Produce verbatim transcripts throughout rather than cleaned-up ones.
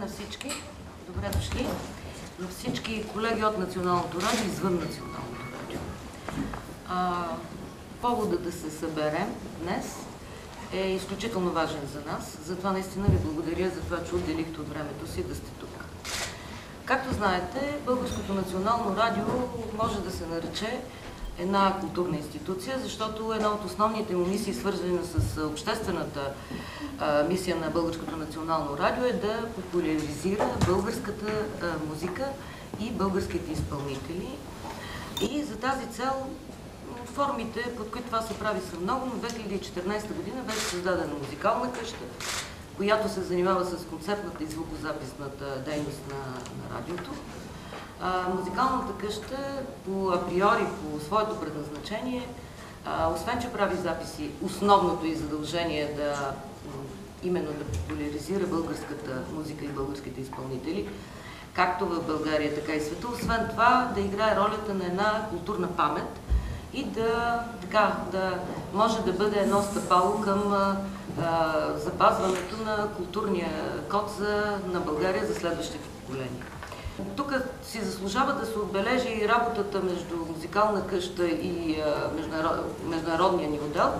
всички. Добре дошли на всички колеги от Националното радио и извън Националното радио. А, повода да се съберем днес е изключително важен за нас. Затова наистина ви благодаря за това, че отделихте от времето си да сте тук. Както знаете, Българското национално радио може да се нарече една културна институция, защото една от основните му мисии, свързана с обществената а, мисия на Българското национално радио, е да популяризира българската а, музика и българските изпълнители. И за тази цел формите, под които това се прави, са много, но две хиляди и четиринадесета година беше създадена музикална къща, която се занимава с концертната и звукозаписната дейност на, на радиото. А, музикалната къща по априори, по своето предназначение, а, освен че прави записи, основното и задължение е да именно да популяризира българската музика и българските изпълнители, както в България, така и света. Освен това да играе ролята на една културна памет и да, така, да може да бъде едно стъпало към а, а, запазването на културния код за, на България за следващите поколения. Тук си заслужава да се отбележи и работата между музикална къща и а, международ, международния ни отдел,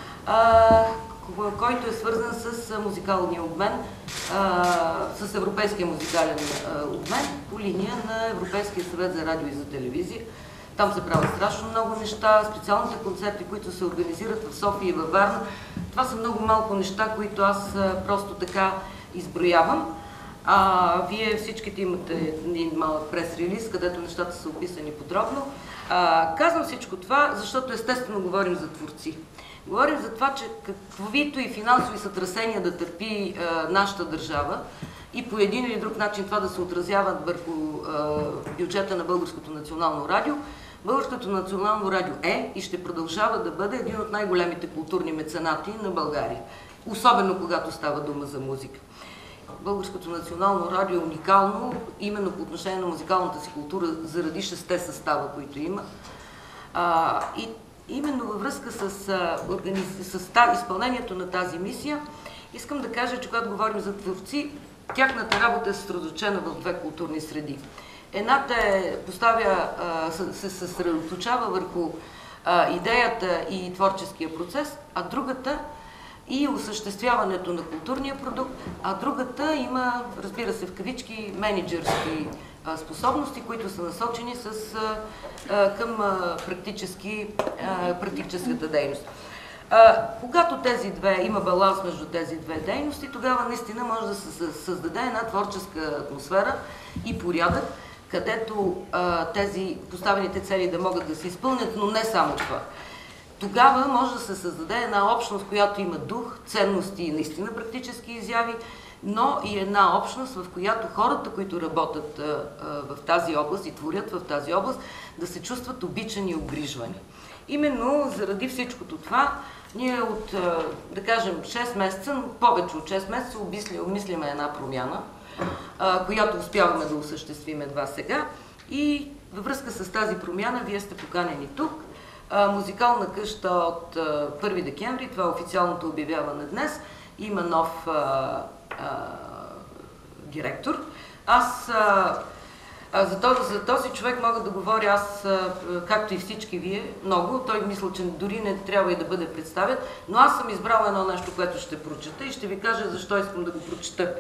а, който е свързан с музикалния обмен, а, с европейския музикален а, обмен по линия на Европейския съвет за радио и за телевизия. Там се правят страшно много неща, специалните концерти, които се организират в София и във Варна. Това са много малко неща, които аз а, просто така изброявам. А, вие всичките имате един малък прес-релиз, където нещата са описани подробно. А, казвам всичко това, защото естествено говорим за творци. Говорим за това, че каквито и финансови сътресения да търпи а, нашата държава и по един или друг начин това да се отразява върху а, бюджета на Българското национално радио, Българското национално радио е и ще продължава да бъде един от най-големите културни меценати на България. Особено когато става дума за музика. Българското национално радио е уникално, именно по отношение на музикалната си култура, заради шесте състава, които има. А, и именно във връзка с, а, организ... с та, изпълнението на тази мисия, искам да кажа, че когато говорим за творци, тяхната работа е съсредоточена в две културни среди. Едната е, поставя, а, се съсредоточава върху а, идеята и творческия процес, а другата и осъществяването на културния продукт, а другата има, разбира се, в кавички, менеджерски а, способности, които са насочени с, а, а, към а, практически, а, практическата дейност. А, когато тези две, има баланс между тези две дейности, тогава наистина може да се създаде една творческа атмосфера и порядък, където а, тези поставените цели да могат да се изпълнят, но не само това. Тогава може да се създаде една общност, която има дух, ценности и наистина практически изяви, но и една общност, в която хората, които работят а, а, в тази област и творят в тази област, да се чувстват обичани и обгрижвани. Именно заради всичкото това, ние от, а, да кажем, шест месеца, но повече от шест месеца обмисляме една промяна, а, която успяваме да осъществим едва сега. И във връзка с тази промяна, вие сте поканени тук. Музикална къща от първи декември, това е официалното обявяване днес, има нов а, а, директор. Аз а, а, за, този, за този човек мога да говоря аз, а, както и всички вие, много. Той мисля, че дори не трябва и да бъде представен, но аз съм избрала едно нещо, което ще прочета и ще ви кажа защо искам да го прочета.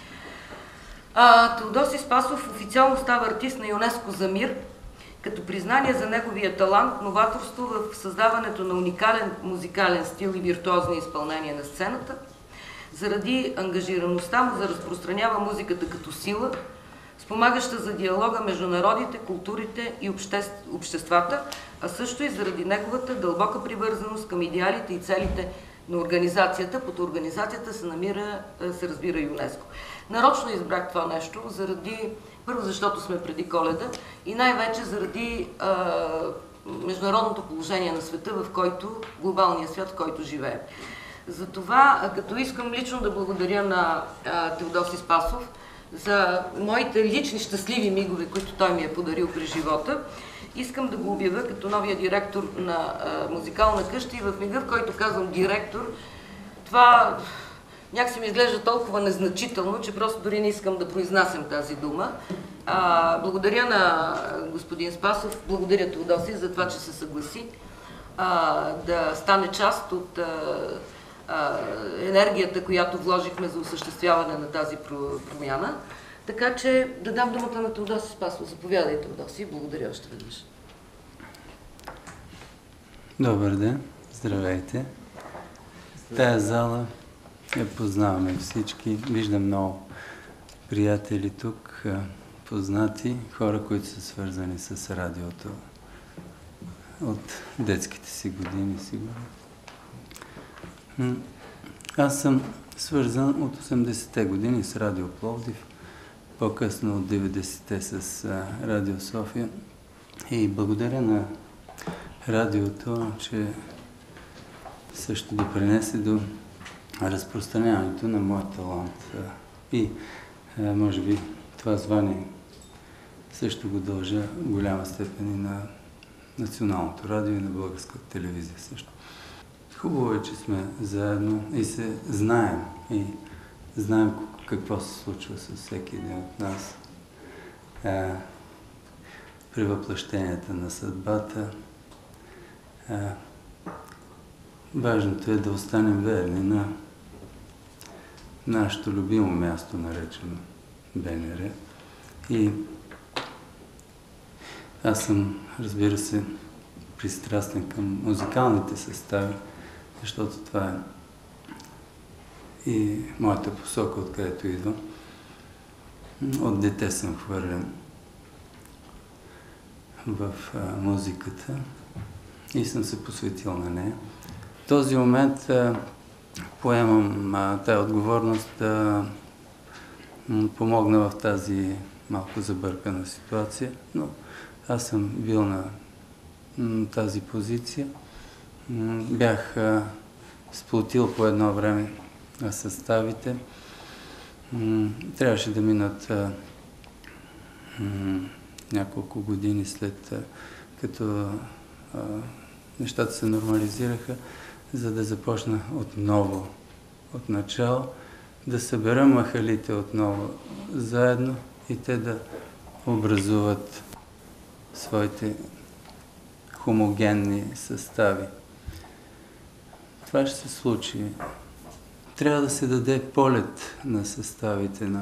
А, Теодоси Спасов официално става артист на ЮНЕСКО за мир, като признание за неговия талант, новаторство в създаването на уникален музикален стил и виртуозни изпълнения на сцената, заради ангажираността му за разпространява музиката като сила, спомагаща за диалога между народите, културите и обществ... обществата, а също и заради неговата дълбока привързаност към идеалите и целите на организацията. Под организацията се намира, се разбира ЮНЕСКО. Нарочно избрах това нещо, заради, първо защото сме преди Коледа и най-вече заради а, международното положение на света, в който, глобалния свят, в който живеем. Затова, като искам лично да благодаря на а, Теодоси Спасов за моите лични щастливи мигове, които той ми е подарил при живота, искам да го обявя като новия директор на а, музикална къща и в мига, в който казвам директор, това някакси ми изглежда толкова незначително, че просто дори не искам да произнасям тази дума. А, благодаря на господин Спасов, благодаря Теодосий за това, че се съгласи а, да стане част от а, а, енергията, която вложихме за осъществяване на тази промяна. Така че да дам думата на Теодосий Спасов. Заповядай, Теодосий. Благодаря още веднъж. Добър ден, здравейте. Тая зала я познаваме всички. Виждам много приятели тук, познати, хора, които са свързани с радиото от детските си години, сигурно. Аз съм свързан от осемдесетте години с Радио Пловдив, по-късно от деветдесетте с Радио София. И благодаря на радиото, че също допринесе до разпространяването на моя талант. И може би това звание също го дължа в голяма степен и на Националното радио и на Българската телевизия също. Хубаво е, че сме заедно и се знаем и знаем какво се случва с всеки един от нас при въплъщенията на съдбата. Важното е да останем верни на нашето любимо място, наречено БНР. И аз съм, разбира се, пристрастен към музикалните състави, защото това е и моята посока, откъдето идвам. От дете съм хвърлен в а, музиката и съм се посветил на нея. В този момент а, поемам а, тая отговорност да м, помогна в тази малко забъркана ситуация, но аз съм бил на м, тази позиция. М, бях а, сплотил по едно време а, съставите. М, трябваше да минат а, м, няколко години след а, като а, нещата се нормализираха, за да започна отново, от начало, да събера махалите отново заедно и те да образуват своите хомогенни състави. Това ще се случи. Трябва да се даде полет на съставите на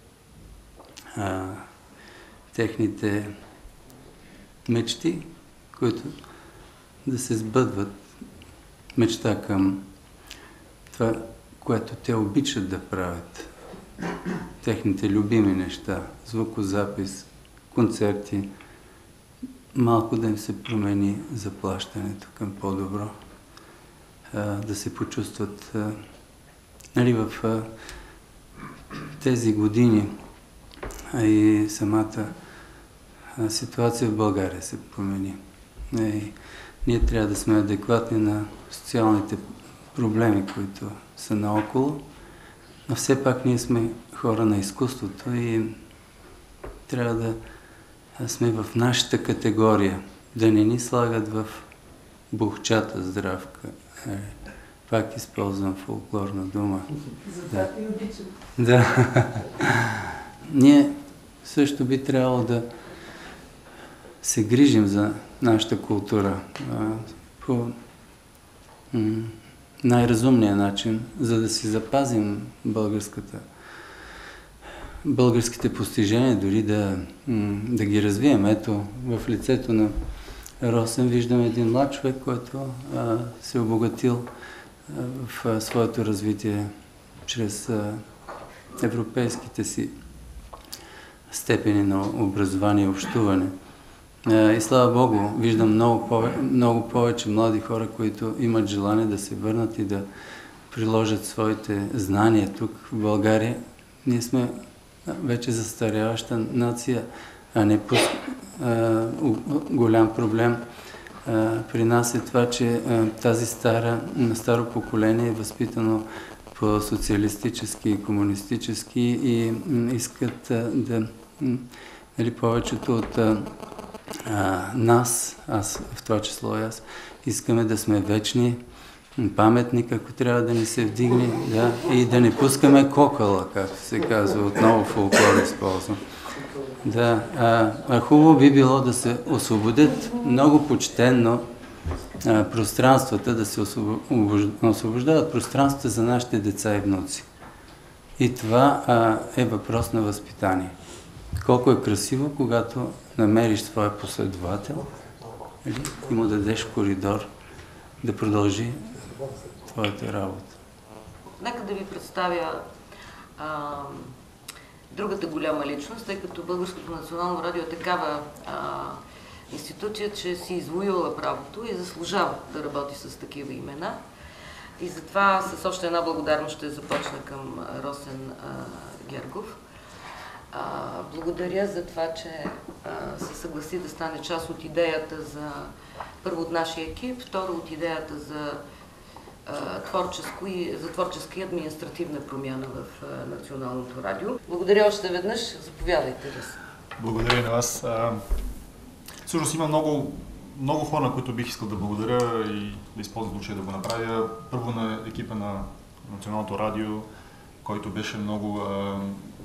а, техните мечти, които да се сбъдват, мечта към това, което те обичат да правят. Техните любими неща, звукозапис, концерти, малко да им се промени заплащането към по-добро, да се почувстват нали, в а, тези години, а и самата а, ситуация в България се промени. И ние трябва да сме адекватни на социалните проблеми, които са наоколо, но все пак ние сме хора на изкуството и трябва да сме в нашата категория, да не ни слагат в бухчата здравка. Е, пак използвам фолклорна дума. За това да. И обичам. Да. Ние също би трябвало да се грижим за нашата култура а, по най-разумния начин, за да си запазим българската, българските постижения, дори да, да ги развием. Ето, в лицето на Росен виждаме един млад човек, който а, се обогатил а, в а, своето развитие чрез а, европейските си степени на образование и общуване. И слава Богу, виждам много, повече, много повече млади хора, които имат желание да се върнат и да приложат своите знания тук в България. Ние сме вече застаряваща нация, а не пуск... а, голям проблем а, при нас е това, че а, тази стара, старо поколение е възпитано по социалистически и комунистически и м, искат а, да... М, нали, повечето от а, А, нас, аз в това число и аз, искаме да сме вечни паметник, ако трябва да ни се вдигне, да, и да не пускаме кокала, както се казва, отново фолклор използвам. Да, а, а хубаво би било да се освободят много почтенно а, пространствата, да се освобождават пространствата за нашите деца и внуци. И това а, е въпрос на възпитание. Колко е красиво, когато намериш своя последовател или, и му дадеш коридор да продължи твоята работа. Нека да ви представя а, другата голяма личност, тъй като Българското национално радио е такава а, институция, че си извоювала правото и заслужава да работи с такива имена. И затова с още една благодарност ще започна към Росен а, Гергов. А, благодаря за това, че а, се съгласи да стане част от идеята за, първо от нашия екип, второ от идеята за, а, творческо и, за творческа и административна промяна в а, Националното радио. Благодаря още веднъж. Заповядайте, Росен. Благодаря на вас. А, всъщност има много, много хора, на които бих искал да благодаря и да използвам случая да го направя. Първо на екипа на Националното радио, който беше много а,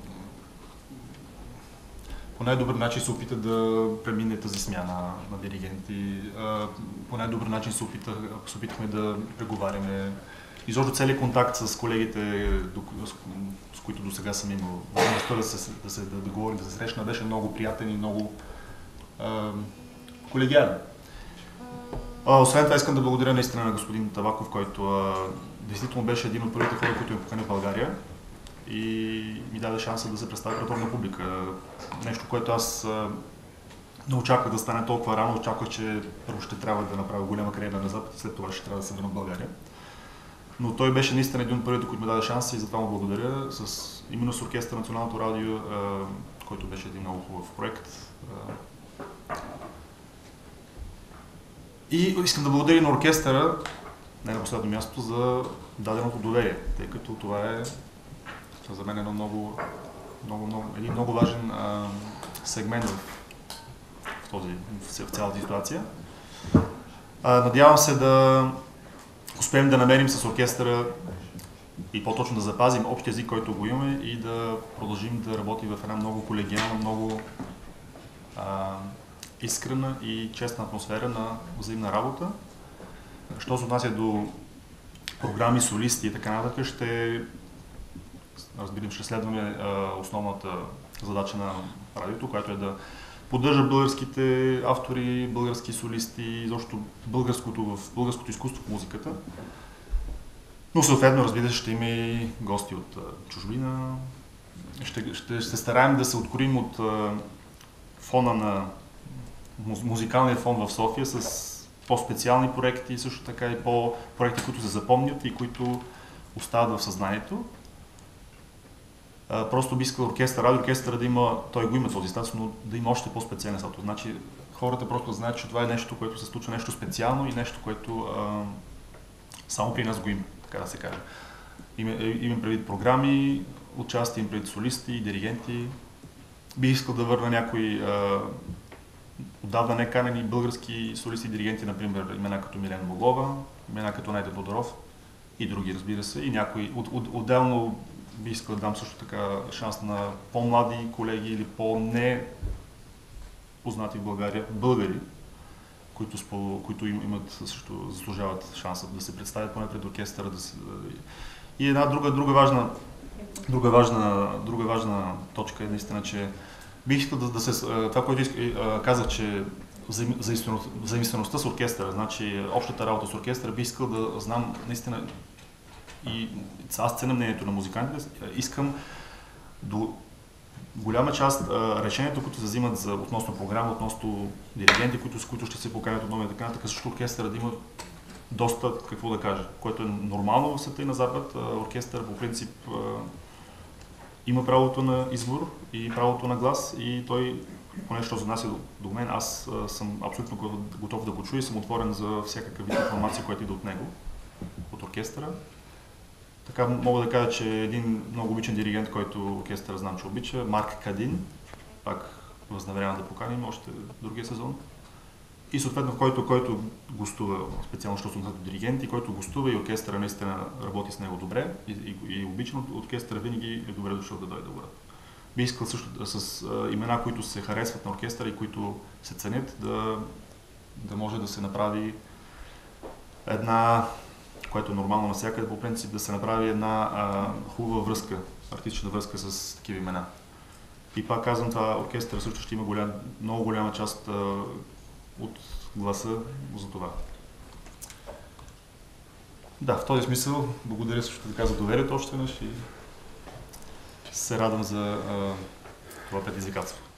по най-добър начин се опита да премине тази смяна на диригенти. По най-добър начин се, опитах, се опитахме да преговаряме. Изобщо целият контакт с колегите, с които до сега съм имал възможността да се, да, се, да, да говорим, да се срещна, беше много приятен и много а, колегиален. А, освен това искам да благодаря наистина на господин Табаков, който а, действително беше един от първите хора, които ме покани в България и ми даде шанса да се представя пред огромна публика. Нещо, което аз а, не очаквах да стане толкова рано. Очаквах, че първо ще трябва да направя голяма кариера на Запад и след това ще трябва да се върна в България. Но той беше наистина един от първите, които ми даде шанса и затова му благодаря. С, именно с оркестър Националното радио, а, който беше един много хубав проект. А, и искам да благодаря на оркестъра, не на последно място, за даденото доверие, тъй като това е за мен едно много, много, много, един много важен а, сегмент в, в, този, в цялата ситуация. А, надявам се да успеем да намерим с оркестъра и по-точно да запазим общия език, който го имаме и да продължим да работим в една много колегиална, много а, искрена и честна атмосфера на взаимна работа. Що се отнася до програми, солисти и така нататък, ще разбирам, ще следваме а, основната задача на радиото, която е да поддържа българските автори, български солисти, изобщо българското в българското изкуство в музиката. Но съответно, разбира се, ще има и гости от а, чужбина. Ще, ще се стараем да се откроим от а, фона на музикалния фон в София с по-специални проекти, също така и по-проекти, които се запомнят и които остават в съзнанието. Просто би искал оркестър, радиооркестъра да има, той го има този статус, но да има още по-специален статус. Значи хората просто знаят, че това е нещо, което се случва, нещо специално и нещо, което а, само при нас го има, така да се каже. Имам предвид програми, участие, имам предвид солисти, диригенти. Бих искал да върна някои а, отдавна не канени български солисти и диригенти, например имена като Милена Богова, имена като Найден Тодоров и други, разбира се, и някои. От, от, отделно би искал да дам също така шанс на по-млади колеги или по-не познати в България българи, които, спо, които им, имат също заслужават шанса да се представят поне пред оркестъра. Да се, и една друга, друга, важна, друга, важна, друга важна точка е наистина, че бих искал да, да се... Това, което иск, казах, че взаимствеността с оркестъра, значи общата работа с оркестъра, бих искал да знам наистина и аз ценя мнението на музикантите, искам до голяма част а, решението, които се взимат за, относно програма, относно диригенти, които, с които ще се поканят отново и така нататък, също оркестъра да има доста, какво да кажа, което е нормално в света и на Запад. Оркестър по принцип а, има правото на избор и правото на глас и той, поне що се отнася до, до мен, аз а, съм абсолютно готов да го чуя и съм отворен за всякакъв вид информация, която иде от него, от оркестъра. Така мога да кажа, че един много обичан диригент, който оркестъра знам, че обича, Марк Кадин, пак възнамерявам да поканим още другия сезон. и съответно, който, който гостува, специално, защото съм като диригент, и който гостува и оркестъра наистина работи с него добре и, и, и обичан, оркестъра винаги е добре дошъл да дойде да бъде. Би искал също с а, имена, които се харесват на оркестъра и които се ценят, да, да може да се направи една, което е нормално навсякъде, по принцип да се направи една а, хубава връзка, артистична връзка с такива имена. И пак казвам, това оркестър също ще има голям, много голяма част а, от гласа за това. Да, в този смисъл, благодаря също така за доверието още веднъж и се радвам за а, това предизвикателство.